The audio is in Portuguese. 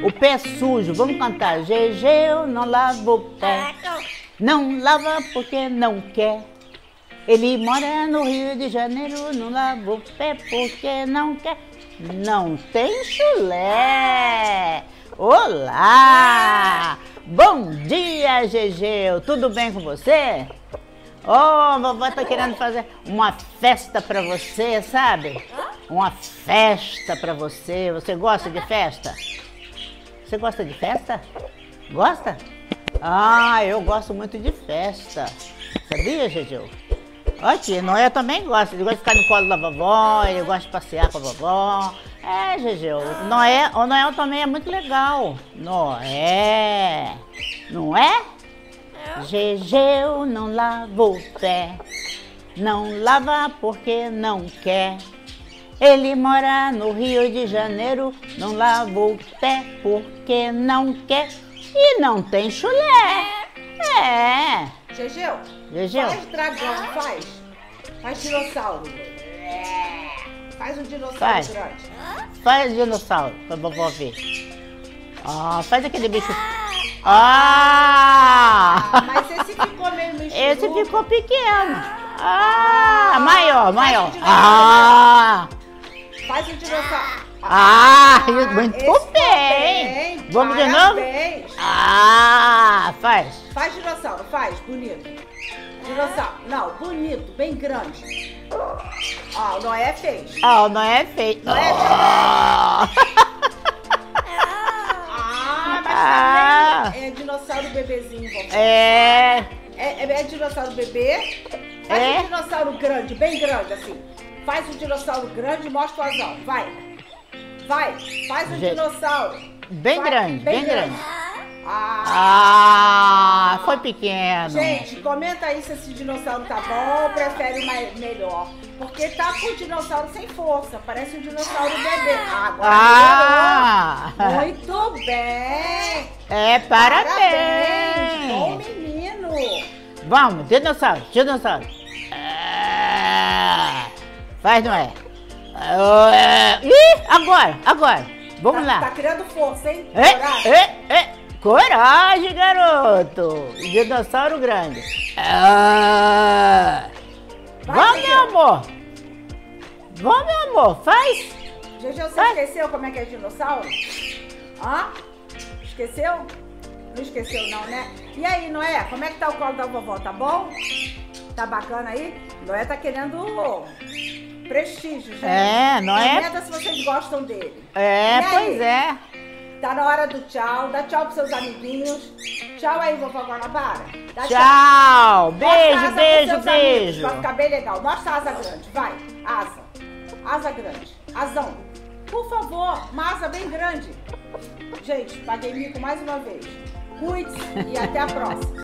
o pé sujo. Vamos cantar. Gegeu não lava o pé. Não lava porque não quer. Ele mora no Rio de Janeiro, não lava o pé porque não quer. Não tem chulé. Olá! Bom dia, Gegeu. Tudo bem com você? Oh, vovó tá querendo fazer uma festa pra você, sabe? Uma festa pra você. Você gosta de festa? Você gosta de festa? Gosta? Ah, eu gosto muito de festa. Sabia, Gegeu? Aqui, Noé também gosta. Ele gosta de ficar no colo da vovó, ele gosta de passear com a vovó. É, Gegeu, o Noé também é muito legal. Noé, não é? Gegeu não lava o pé, não lava porque não quer. Ele mora no Rio de Janeiro, não lava o pé porque não quer. E não tem chulé. É. Gegeu, faz dragão, faz. Faz dinossauro. Faz um dinossauro grande. Faz o dinossauro, pra vovó ver. Ah, faz aquele bicho. Ah! Mas esse ficou meio michuruco. Esse ficou pequeno. Ah, maior. Ah! Faz um dinossauro. Ah, muito bem. Vamos de novo? Ah, faz. Faz dinossauro, faz, bonito. Dinossauro, não, bonito, bem grande. Ó, o Noé fez. Ah, o Noé fez. Noé fez. Mas também é dinossauro bebezinho, vovó. É dinossauro bebê. Faz um dinossauro grande, bem grande, assim. Faz um dinossauro grande e mostra o asão. Vai, faz um dinossauro. Bem grande. Ah, foi pequeno. Gente, comenta aí se esse dinossauro tá bom ou prefere o melhor. Porque tá com o dinossauro sem força, parece um dinossauro bebê. Agora muito bem. É, parabéns. Bom menino. Vamos, dinossauro. Faz, Noé. Ih, agora. Vamos lá. Tá criando força, hein? Coragem, garoto. Dinossauro grande. Vamos, meu amor. Faz. Gegeu, você esqueceu como é que é dinossauro? Hã? Esqueceu? Não esqueceu não, né? E aí, Noé, como é que tá o colo da vovó? Tá bom? Tá bacana aí? Noé tá querendo prestígio, gente. Noé. Comenta se vocês gostam dele. Pois é. Tá na hora do tchau. Dá tchau pros seus amiguinhos. Tchau aí, vovó Guanabara. Dá tchau. Beijo. Vai ficar bem legal. Mostra a asa grande, vai. Asa grande. Asão. Por favor, uma asa bem grande. Gente, paguei mico mais uma vez. Cuide-se e até a próxima.